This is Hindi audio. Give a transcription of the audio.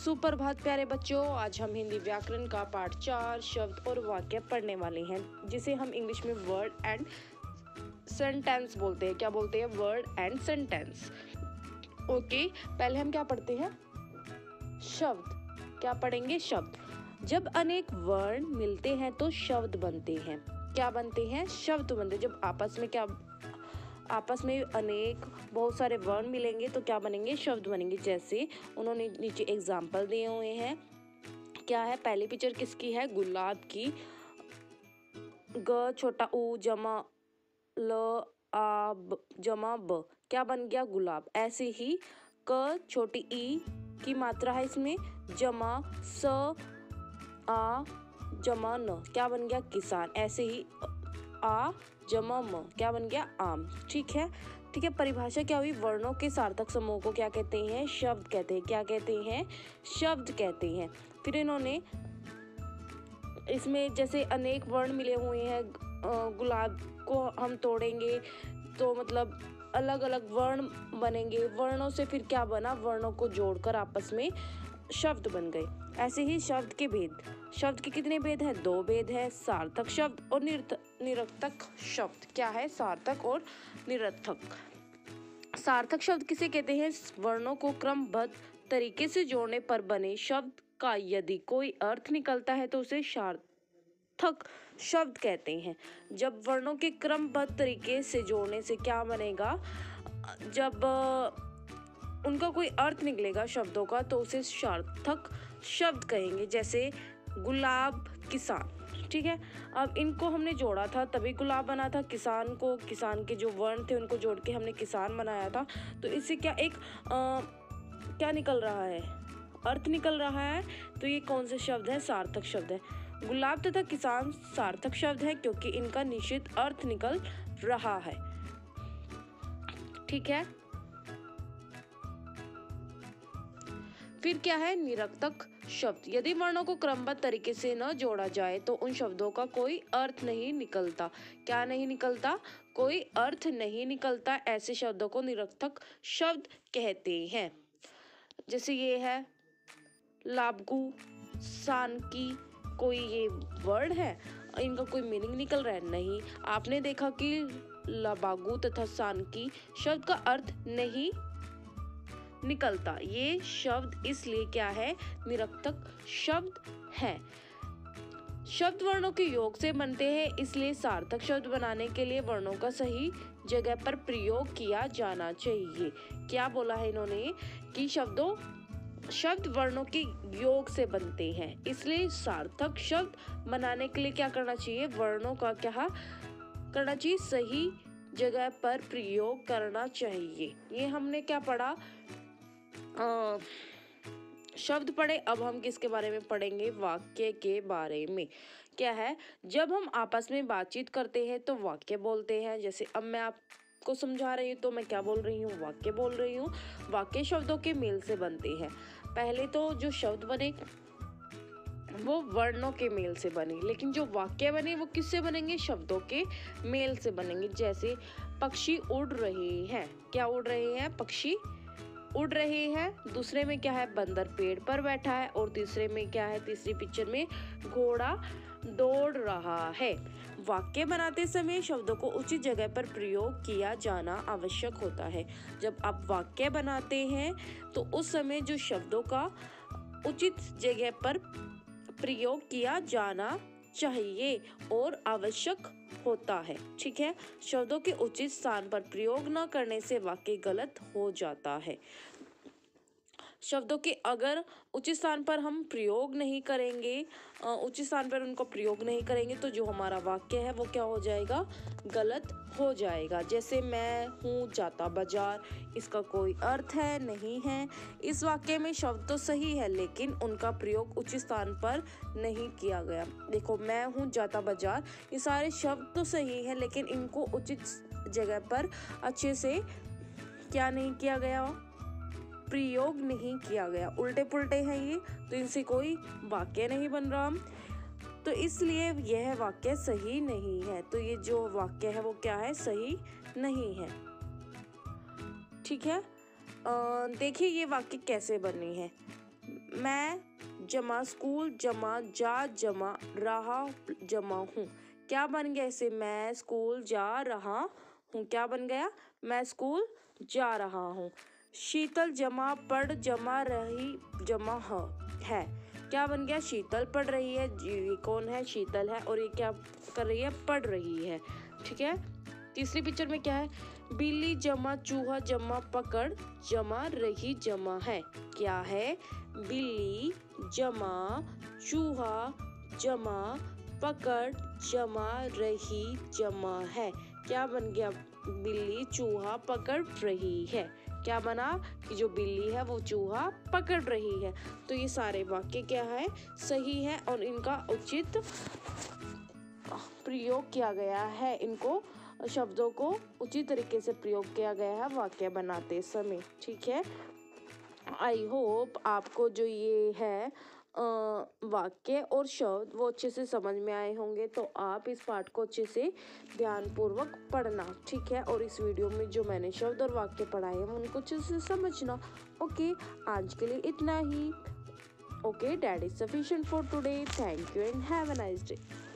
सुप्रभात प्यारे बच्चों, आज हम हिंदी व्याकरण का पाठ 4 शब्द और वाक्य पढ़ने वाले हैं, जिसे हम इंग्लिश में वर्ड एंड सेंटेंस बोलते हैं। क्या बोलते हैं? Word and sentence. ओके, पहले हम क्या पढ़ते हैं? शब्द। क्या पढ़ेंगे? शब्द। जब अनेक वर्ण मिलते हैं तो शब्द बनते हैं। क्या बनते हैं? शब्द बनते हैं। जब आपस में अनेक बहुत सारे वर्ण मिलेंगे तो क्या बनेंगे? शब्द बनेंगे। जैसे उन्होंने नीचे एग्जाम्पल दिए हुए हैं। क्या है? पहली पिक्चर किसकी है? गुलाब की। ग छोटा उ जमा ल आ जमा ब, क्या बन गया? गुलाब। ऐसे ही क छोटी ई की मात्रा है इसमें, जमा स आ जमा न, क्या बन गया? किसान। ऐसे ही आ जमा म, क्या बन गया? आम। ठीक है। परिभाषा क्या हुई? वर्णों के सार्थक समूह को क्या कहते हैं? शब्द कहते हैं। क्या कहते हैं? शब्द कहते हैं। फिर इन्होंने इसमें जैसे अनेक वर्ण मिले हुए हैं, गुलाब को हम तोड़ेंगे तो मतलब अलग अलग वर्ण बनेंगे। वर्णों से फिर क्या बना? वर्णों को जोड़कर आपस में शब्द बन गए। ऐसे ही शब्द के भेद। शब्द के कितने भेद हैं? 2 भेद है, सार्थक शब्द और निरर्थक शब्द। क्या है? सार्थक और निरर्थक। सार्थक शब्द किसे कहते हैं? वर्णों को क्रमबद्ध तरीके से जोड़ने पर बने शब्द का यदि कोई अर्थ निकलता है तो उसे सार्थक शब्द कहते हैं। जब वर्णों के क्रमबद्ध तरीके से जोड़ने से क्या बनेगा? जब उनका कोई अर्थ निकलेगा शब्दों का तो उसे सार्थक शब्द कहेंगे। जैसे गुलाब, किसान। ठीक है। अब इनको हमने जोड़ा था तभी गुलाब बना था। किसान किसान के जो वर्ण थे उनको जोड़ के हमने किसान बनाया था। तो इससे क्या एक क्या निकल रहा है? अर्थ निकल रहा है। तो ये कौन से शब्द है? सार्थक शब्द है। गुलाब तथा किसान सार्थक शब्द है क्योंकि इनका निश्चित अर्थ निकल रहा है। ठीक है। फिर क्या है? निरर्थक शब्द। यदि वर्णों को क्रमबद्ध तरीके से न जोड़ा जाए तो उन शब्दों का कोई अर्थ नहीं निकलता। क्या नहीं निकलता? कोई अर्थ नहीं निकलता। ऐसे शब्दों को निरर्थक शब्द कहते हैं। जैसे ये है लाबगु, सानकी, कोई ये वर्ड है, इनका कोई मीनिंग निकल रहा है? नहीं। आपने देखा कि लाबागु तथा सानकी शब्द का अर्थ नहीं निकलता। ये शब्द इसलिए क्या है? निरर्थक शब्द है। शब्द वर्णों के योग से बनते हैं, इसलिए सार्थक शब्द बनाने के लिए वर्णों का सही जगह पर प्रयोग किया जाना चाहिए। क्या बोला है इन्होंने? कि शब्द वर्णों के योग से बनते हैं, इसलिए सार्थक शब्द बनाने के लिए क्या करना चाहिए? वर्णों का क्या करना चाहिए? सही जगह पर प्रयोग करना चाहिए। ये हमने क्या पढ़ा? शब्द पढ़े। अब हम किसके बारे में पढ़ेंगे? वाक्य के बारे में। क्या है? जब हम आपस में बातचीत करते हैं तो वाक्य बोलते हैं। जैसे अब मैं आपको समझा रही हूँ तो मैं क्या बोल रही हूँ? वाक्य बोल रही हूँ। वाक्य शब्दों के मेल से बनते हैं। पहले तो जो शब्द बने वो वर्णों के मेल से बने, लेकिन जो वाक्य बने वो किससे बनेंगे? शब्दों के मेल से बनेंगे। जैसे पक्षी उड़ रहे हैं। क्या उड़ रहे हैं? पक्षी उड़ रहे हैं। दूसरे में क्या है? बंदर पेड़ पर बैठा है। और तीसरे में क्या है? तीसरी पिक्चर में घोड़ा दौड़ रहा है। वाक्य बनाते समय शब्दों को उचित जगह पर प्रयोग किया जाना आवश्यक होता है। जब आप वाक्य बनाते हैं तो उस समय जो शब्दों का उचित जगह पर प्रयोग किया जाना चाहिए और आवश्यक होता है। ठीक है। शब्दों के उचित स्थान पर प्रयोग न करने से वाक्य गलत हो जाता है। शब्दों के अगर उचित स्थान पर हम प्रयोग नहीं करेंगे, उचित स्थान पर उनको प्रयोग नहीं करेंगे तो जो हमारा वाक्य है वो क्या हो जाएगा? गलत हो जाएगा। जैसे मैं हूँ जाता बाजार, इसका कोई अर्थ है? नहीं है। इस वाक्य में शब्द तो सही है लेकिन उनका प्रयोग उचित स्थान पर नहीं किया गया। देखो, मैं हूँ जाता बाजार, ये सारे शब्द तो सही है लेकिन इनको उचित जगह पर अच्छे से क्या नहीं किया गया? प्रयोग नहीं किया गया। उल्टे पुल्टे हैं ये, तो इनसे कोई वाक्य नहीं बन रहा। तो इसलिए यह वाक्य सही नहीं है। तो ये जो वाक्य है वो क्या है? सही नहीं है। ठीक है। देखिए ये वाक्य कैसे बनी है। मैं जमा स्कूल जमा जा जमा रहा जमा हूँ। क्या बन गया इसे? मैं स्कूल जा रहा हूँ। क्या बन गया? मैं स्कूल जा रहा हूँ। शीतल जमा पढ़ जमा रही जमा है। क्या बन गया? शीतल पढ़ रही है। ये कौन है? शीतल है। और ये क्या कर रही है? पढ़ रही है। ठीक है। तीसरी पिक्चर में क्या है? बिल्ली जमा चूहा जमा पकड़ जमा रही जमा है। क्या है? बिल्ली जमा चूहा जमा पकड़ जमा रही जमा है। क्या बन गया? बिल्ली चूहा पकड़ रही है। क्या बना कि जो बिल्ली है वो चूहा पकड़ रही है। तो ये सारे वाक्य क्या है? सही है और इनका उचित प्रयोग किया गया है। इनको शब्दों को उचित तरीके से प्रयोग किया गया है वाक्य बनाते समय। ठीक है। आई होप आपको जो ये है वाक्य और शब्द वो अच्छे से समझ में आए होंगे। तो आप इस पाठ को अच्छे से ध्यानपूर्वक पढ़ना। ठीक है। और इस वीडियो में जो मैंने शब्द और वाक्य पढ़ाए हैं उनको अच्छे से समझना। ओके, आज के लिए इतना ही। Okay, that is sufficient for today. Thank you and have a nice day.